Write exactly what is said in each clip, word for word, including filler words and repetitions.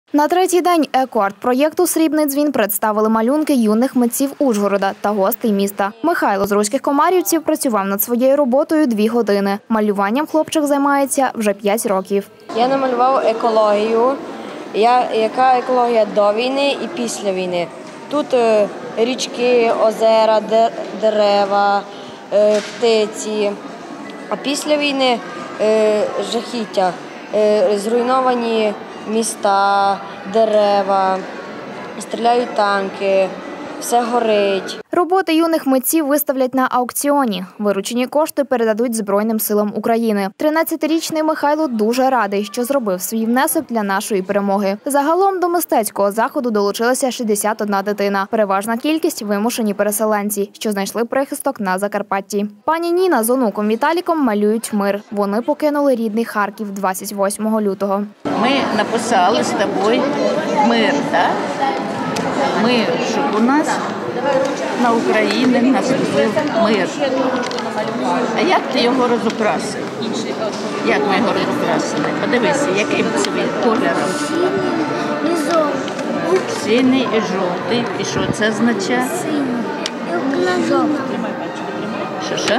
На третій день еко-арт-проєкту «Срібний дзвін» представили малюнки юних митців Ужгорода та гостей міста. Михайло з Руських Комарівців працював над своєю роботою дві години. Малюванням хлопчик займається вже п'ять років. Я намалював екологію, яка екологія до війни і після війни. Тут річки, озера, дерева, птиці. А після війни жахіття, зруйновані міста, дерева, стріляють танки, все горить. Роботи юних митців виставлять на аукціоні. Виручені кошти передадуть Збройним силам України. тринадцятирічний Михайло дуже радий, що зробив свій внесок для нашої перемоги. Загалом до мистецького заходу долучилася шістдесят одна дитина. Переважна кількість – вимушені переселенці, що знайшли прихисток на Закарпатті. Пані Ніна з онуком Віталіком малюють мир. Вони покинули рідний Харків двадцять восьмого лютого. Ми написали з тобою мир, так? Ми, щоб у нас на Україні наступив мир. А як ти його розукрасив? Як ми його розукрасили? Подивися, яким це він кольором. Синій і жовтий. І що це означає? Синій. Що, що?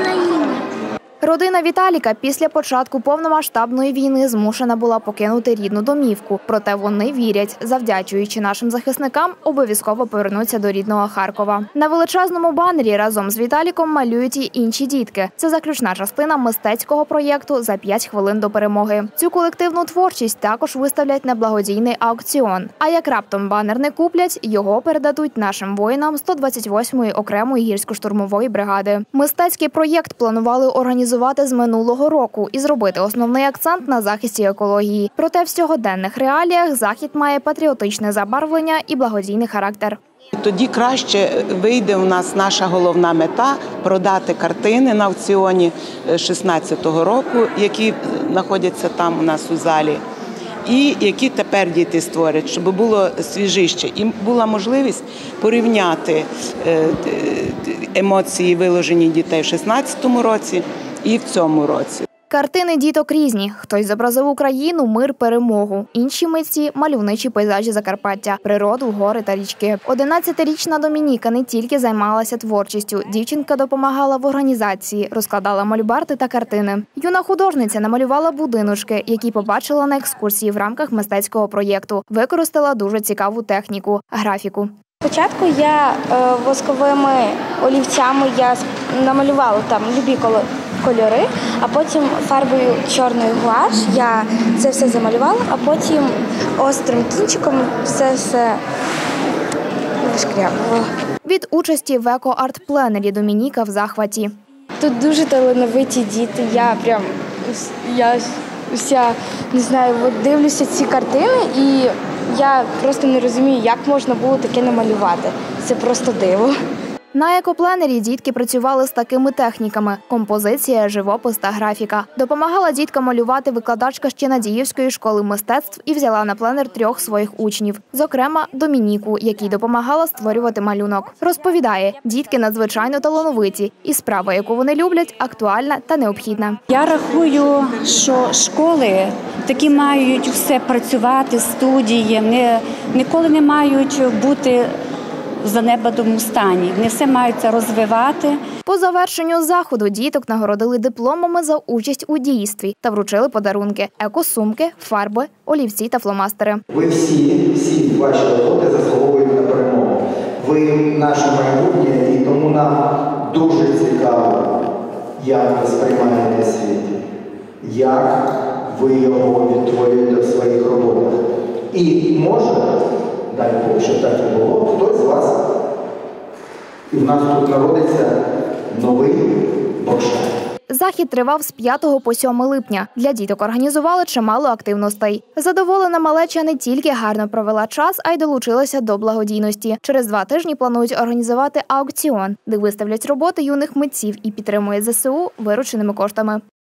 Родина Віталіка після початку повномасштабної війни змушена була покинути рідну домівку. Проте вони вірять, завдячуючи нашим захисникам, обов'язково повернуться до рідного Харкова. На величезному банері разом з Віталіком малюють і інші дітки. Це заключна частина мистецького проєкту «За п'ять хвилин до перемоги». Цю колективну творчість також виставлять на благодійний аукціон. А як раптом банер не куплять, його передадуть нашим воїнам сто двадцять восьмої окремої гірсько-штурмової бригади. Мистецький проєкт планували організувати з минулого року і зробити основний акцент на захисті екології. Проте в сьогоденних реаліях захід має патріотичне забарвлення і благодійний характер. Тоді краще вийде у нас наша головна мета – продати картини на аукціоні шістнадцятого року, які знаходяться там у нас у залі, і які тепер діти створять, щоб було свіжище. І була можливість порівняти емоції, виложені дітей в шістнадцятому році і в цьому році. Картини діток різні. Хтось зобразив Україну, мир, перемогу. Інші митці – мальовничі пейзажі Закарпаття, природу, гори та річки. одинадцятирічна Домініка не тільки займалася творчістю. Дівчинка допомагала в організації, розкладала мольбарти та картини. Юна художниця намалювала будиночки, які побачила на екскурсії в рамках мистецького проєкту. Використала дуже цікаву техніку – графіку. Спочатку я е, восковими олівцями я намалювала там любі кольори, а потім фарбою чорною гуаш я це все замалювала, а потім острим кінчиком все-все вишкрябувала. Від участі в еко-арт-пленері Домініка в захваті. Тут дуже талановиті діти, я прям, я вся, не знаю, от дивлюся ці картини і я просто не розумію, як можна було таке намалювати. Це просто диво. На екопленері дітки працювали з такими техніками – композиція, живопис та графіка. Допомагала діткам малювати викладачка ще Надіївської школи мистецтв і взяла на пленер трьох своїх учнів. Зокрема, Домініку, якій допомагала створювати малюнок. Розповідає, дітки надзвичайно талановиті і справа, яку вони люблять, актуальна та необхідна. Я рахую, що школи такі мають все працювати, студії, не, ніколи не мають бути в занедбаному стані. Вони все мають це розвивати. По завершенню заходу діток нагородили дипломами за участь у дійстві та вручили подарунки – екосумки, фарби, олівці та фломастери. Ви всі, всі ваші роботи заслуговують на перемогу. Ви наше майбутнє, і тому нам дуже цікаво, як ви сприймаєте світ, як ви його відтворюєте в своїх роботах. І може, дай Бог, щоб так і було, хтось з вас, і в нас тут народиться новий Бокшай. Захід тривав з п'ятого по сьоме липня. Для діток організували чимало активностей. Задоволена малеча не тільки гарно провела час, а й долучилася до благодійності. Через два тижні планують організувати аукціон, де виставлять роботи юних митців і підтримують зе се у вирученими коштами.